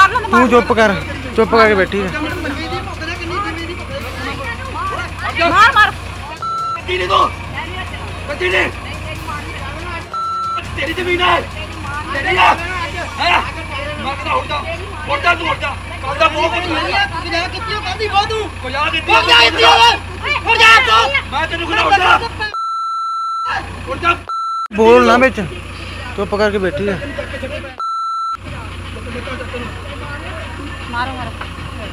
तू चुप करके बैठी है। मार मार तेरी जमीन है तेरी है मैं कहता उठ जा तू उठ जा करदा बहुत कुछ जा कितनी करदी बहुत तू को जा कितनी उठ जा तू मैं तेरे को उठ जा बोल ना बेच चुप करके बैठी है। मारो मारो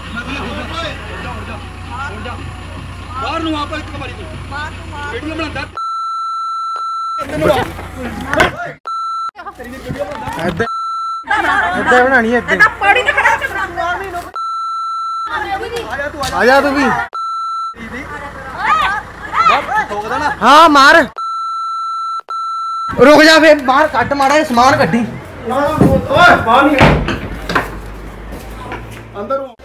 बाहर नु आप एक मारी तू वीडियो बनांदा बनानी है आजा तू भी। हाँ मार रुक जा फिर बाहर कट मारा समान कड्डी अंदर